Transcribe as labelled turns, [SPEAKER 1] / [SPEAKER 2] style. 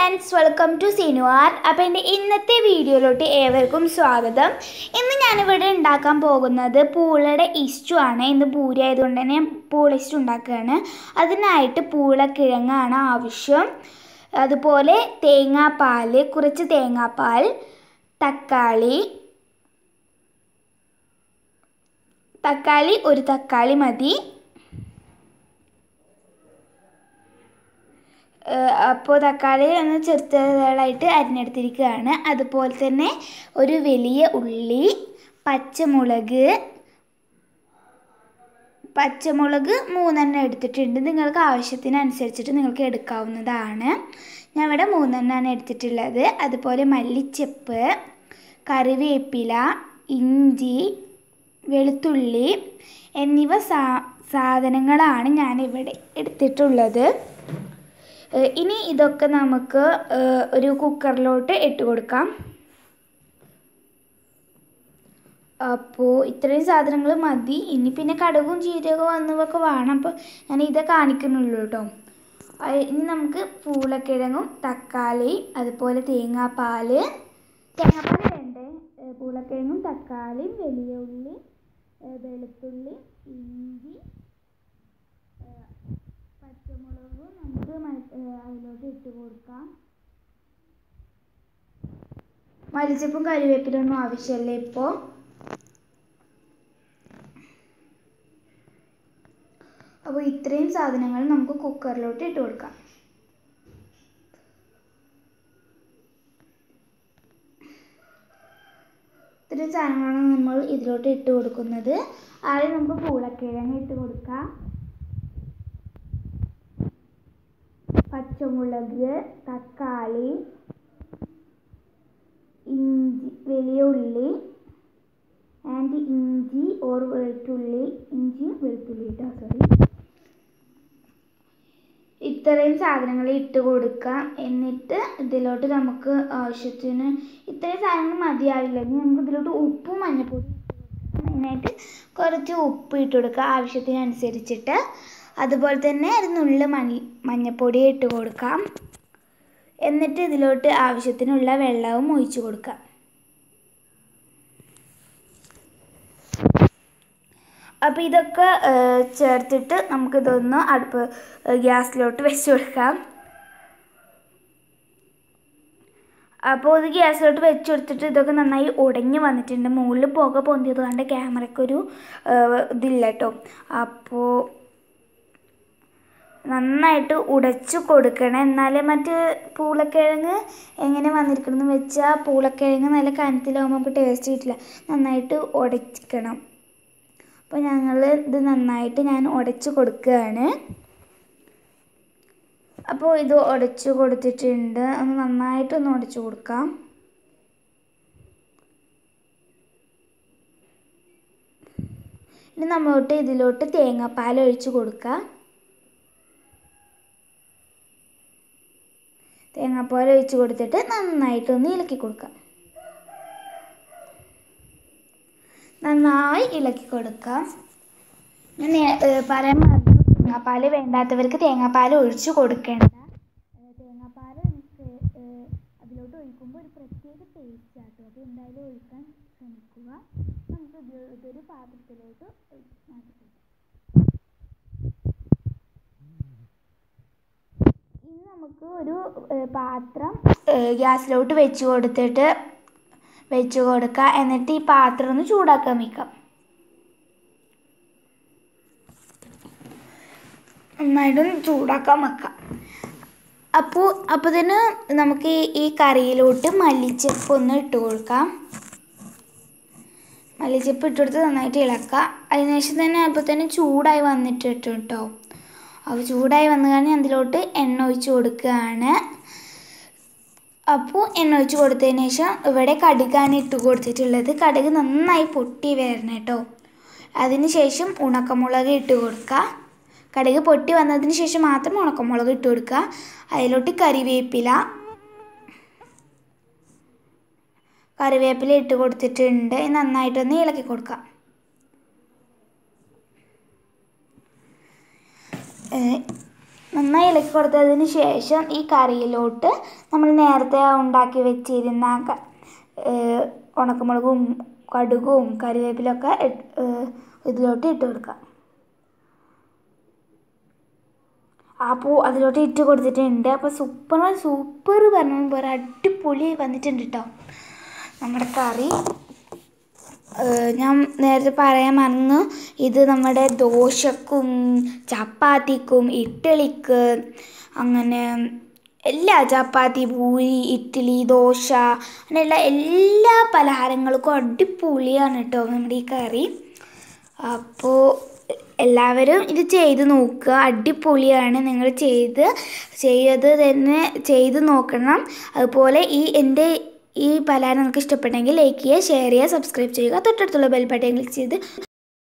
[SPEAKER 1] friends, welcome to Sinuar. അപ്പോൾ എൻ്റെ ഇന്നത്തെ വീഡിയോയിലോട്ട് ഏവർക്കും സ്വാഗതം. ഇന്ന് ഞാനിവിടെ ഉണ്ടാക്കാൻ പോകുന്നത് പൂളയുടെ ഇസ്റ്റു ആണ്. ഇന്ന് പൂരി ആയതുകൊണ്ട് തന്നെ പൂള ഇസ്റ്റു ഉണ്ടാക്കുകയാണ്. അതിനായിട്ട് പൂളക്കിഴങ്ങാണ് ആവശ്യം. അതുപോലെ തേങ്ങാപ്പാൽ, കുറച്ച് തേങ്ങാപ്പാൽ, തക്കാളി ഒരു തക്കാളി മതി. അപ്പോൾ തക്കാളി ഒന്ന് ചെറുതായിട്ട് അരിഞ്ഞെടുത്തിരിക്കുകയാണ്. അതുപോലെ തന്നെ ഒരു വലിയ ഉള്ളി, പച്ചമുളക് 3 എടുത്തിട്ടുണ്ട്. നിങ്ങൾക്ക് ആവശ്യത്തിനനുസരിച്ചിട്ട് നിങ്ങൾക്ക് എടുക്കാവുന്നതാണ്. ഞാൻ ഇവിടെ 3 എടുത്തിട്ടുള്ളത്. അതുപോലെ മല്ലിച്ചപ്പ്, കറിവേപ്പില, ഇഞ്ചി, വെളുത്തുള്ളി എന്നിവ സാധനങ്ങളാണ് ഞാനിവിടെ എടുത്തിട്ടുള്ളത്. ഇനി ഇതൊക്കെ നമുക്ക് ഒരു കുക്കറിലോട്ട് ഇട്ട് കൊടുക്കാം. അപ്പോൾ ഇത്രയും സാധനങ്ങൾ മതി. ഇനി പിന്നെ കടുകും ജീരകവും എന്നിവയൊക്കെ വേണം. അപ്പോൾ ഞാൻ ഇതേ കാണിക്കുന്നുള്ളൂ കേട്ടോ. ഇനി നമുക്ക് പൂളക്കിഴങ്ങും തക്കാളി, അതുപോലെ തേങ്ങാപ്പാൽ വേണ്ടേ, പൂളക്കിഴങ്ങും തക്കാളിയും വലിയ ഉള്ളി, വെളുത്തുള്ളി, ഇഞ്ചി, പച്ചമുളക് നമുക്ക് അതിലോട്ട് ഇട്ട് കൊടുക്കാം. മല്ലിച്ചപ്പും കറിവേപ്പിലൊന്നും ആവശ്യമില്ല ഇപ്പോൾ. അപ്പോൾ ഇത്രയും സാധനങ്ങൾ നമുക്ക് കുക്കറിലോട്ട് ഇട്ട് കൊടുക്കാം. ഇത്രയും സാധനങ്ങളാണ് നമ്മൾ ഇതിലോട്ട് ഇട്ട് കൊടുക്കുന്നത്. ആദ്യം നമുക്ക് പൂളക്കിഴങ്ങ് ഇട്ട് കൊടുക്കാം. പച്ചമുളക്, തക്കാളി, ഇഞ്ചി, വലിയ ഉള്ളി ആൻഡ് ഇഞ്ചി ഓർ വെളുത്തുള്ളി, ഇത്രയും സാധനങ്ങൾ ഇട്ട് കൊടുക്കാം. എന്നിട്ട് ഇതിലോട്ട് നമുക്ക് ആവശ്യത്തിന് ഇത്രയും സാധനങ്ങൾ മതിയാവില്ലെങ്കിൽ നമുക്ക് ഇതിലോട്ട് ഉപ്പും മഞ്ഞൾപ്പൊടി മെയിനായിട്ട് കുറച്ച് ഉപ്പ് ഇട്ട് കൊടുക്കുക ആവശ്യത്തിനനുസരിച്ചിട്ട്. അതുപോലെ തന്നെ ഒരു നുള്ള് മഞ്ഞൾപ്പൊടി ഇട്ട് കൊടുക്കാം. എന്നിട്ട് ഇതിലോട്ട് ആവശ്യത്തിനുള്ള വെള്ളവും ഒഴിച്ചു കൊടുക്കാം. അപ്പോൾ ഇതൊക്കെ ചേർത്തിട്ട് നമുക്കിതൊന്ന് ഗ്യാസിലോട്ട് വെച്ച് കൊടുക്കാം. അപ്പോൾ ഇത് ഗ്യാസിലോട്ട് വെച്ച് കൊടുത്തിട്ട് ഇതൊക്കെ നന്നായി ഉടഞ്ഞ് വന്നിട്ടുണ്ട്. മുകളിൽ പുക പൊന്തിയത് കൊണ്ട് ക്യാമറയ്ക്കൊരു ഇതില്ല കേട്ടോ. അപ്പോൾ നന്നായിട്ട് ഉടച്ചു കൊടുക്കണം. എന്നാലേ മറ്റ് പൂളക്കിഴങ്ങ് എങ്ങനെ വന്നിരിക്കണമെന്ന് വെച്ചാൽ പൂളക്കിഴങ്ങ് നല്ല കനത്തിലാവുമ്പോൾ നമുക്ക് ടേസ്റ്റ് കിട്ടില്ല. നന്നായിട്ട് ഉടച്ചിക്കണം. അപ്പോൾ ഇത് നന്നായിട്ട് ഞാൻ ഉടച്ചു കൊടുക്കുകയാണ്. അപ്പോൾ ഇത് ഉടച്ചു കൊടുത്തിട്ടുണ്ട്. ഒന്ന് നന്നായിട്ടൊന്ന് ഉടച്ചു കൊടുക്കാം. ഇനി നമ്മളോട്ട് ഇതിലോട്ട് തേങ്ങാപ്പാൽ ഒഴിച്ച് കൊടുക്കാം. തേങ്ങാപ്പാൽ ഒഴിച്ച് കൊടുത്തിട്ട് നന്നായിട്ടൊന്ന് ഇളക്കി കൊടുക്കാം. നന്നായി ഇളക്കി കൊടുക്കാം. ഞാൻ പറയാൻ മറന്നു, തേങ്ങാപ്പാൽ വേണ്ടാത്തവർക്ക് തേങ്ങാപ്പാൽ ഒഴിച്ച് കൊടുക്കേണ്ട. തേങ്ങാപ്പാൽ അതിലോട്ട് ഒഴിക്കുമ്പോൾ ഒരു പ്രത്യേക ടേസ്റ്റ് ആട്ടോ. അപ്പോൾ എന്തായാലും ഒഴിക്കാൻ ശ്രമിക്കുക. നമുക്ക് ഇതൊരു പാത്രത്തിലോട്ട് മാറ്റി കൊടുക്കാം. ഇനി നമുക്ക് ഒരു പാത്രം ഗ്യാസിലോട്ട് വെച്ച് കൊടുക്കുക. എന്നിട്ട് ഈ പാത്രം ഒന്ന് ചൂടാക്കാൻ വയ്ക്കാം. നന്നായിട്ടൊന്ന് ചൂടാക്കാൻ വെക്കാം. അപ്പോൾ തന്നെ നമുക്ക് ഈ കറിയിലോട്ട് മല്ലിച്ചപ്പ് ഒന്ന് ഇട്ട് കൊടുക്കാം. മല്ലിച്ചപ്പ് ഇട്ട് കൊടുത്ത് നന്നായിട്ട് ഇളക്കാം. അതിനുശേഷം തന്നെ അപ്പോൾ തന്നെ ചൂടായി വന്നിട്ട് കേട്ടോ. അപ്പോൾ ചൂടായി വന്നു കഴിഞ്ഞാൽ അതിലോട്ട് എണ്ണ ഒഴിച്ച് കൊടുക്കുകയാണ്. അപ്പോൾ എണ്ണ ഒഴിച്ച് കൊടുത്തതിന് ശേഷം ഇവിടെ കടുകാണ് ഇട്ട് കൊടുത്തിട്ടുള്ളത്. കടുക് നന്നായി പൊട്ടി വരണം കേട്ടോ. അതിന് ശേഷം ഉണക്കമുളക് ഇട്ട് കൊടുക്കുക. കടുക് പൊട്ടി വന്നതിന് ശേഷം മാത്രം ഉണക്കമുളക് ഇട്ട് കൊടുക്കുക. അതിലോട്ട് കറിവേപ്പില ഇട്ട് കൊടുത്തിട്ടുണ്ട്. നന്നായിട്ടൊന്ന് ഇളക്കി കൊടുക്കാം. നന്നായി ഇളക്കി കൊടുത്തതിന് ശേഷം ഈ കറിയിലോട്ട് നമ്മൾ നേരത്തെ ഉണ്ടാക്കി വെച്ചിരുന്ന ഉണക്കമുളകും കടുകും കറിവേപ്പിലൊക്കെ ഇതിലോട്ട് ഇട്ട് കൊടുക്കാം. അപ്പോൾ അതിലോട്ട് ഇട്ട് കൊടുത്തിട്ടുണ്ട്. അപ്പോൾ സൂപ്പർ പറഞ്ഞാൽ വേറെ അടിപൊളി വന്നിട്ടുണ്ട് കേട്ടോ നമ്മുടെ കറി. ഞാൻ നേരത്തെ പറയാൻ മറന്നു, ഇത് നമ്മുടെ ദോശക്കും ചപ്പാത്തിക്കും ഇഡ്ഡലിക്ക് അങ്ങനെ ചപ്പാത്തി, പൂരി, ഇഡ്ഡലി, ദോശ അങ്ങനെയുള്ള എല്ലാ പലഹാരങ്ങൾക്കും അടിപൊളിയാണ് കേട്ടോ നമ്മുടെ ഈ കറി. അപ്പോൾ എല്ലാവരും ഇത് ചെയ്ത് നോക്കുക, അടിപൊളിയാണ്. നിങ്ങൾ ചെയ്ത് നോക്കണം. അതുപോലെ എൻ്റെ ഈ പലഹാരം നിങ്ങൾക്ക് ഇഷ്ടപ്പെട്ടെങ്കിൽ ലൈക്ക് ചെയ്യുക, ഷെയർ ചെയ്യുക, സബ്സ്ക്രൈബ് ചെയ്യുക, തൊട്ടടുത്തുള്ള ബെൽ ബട്ടൺ ക്ലിക്ക് ചെയ്ത്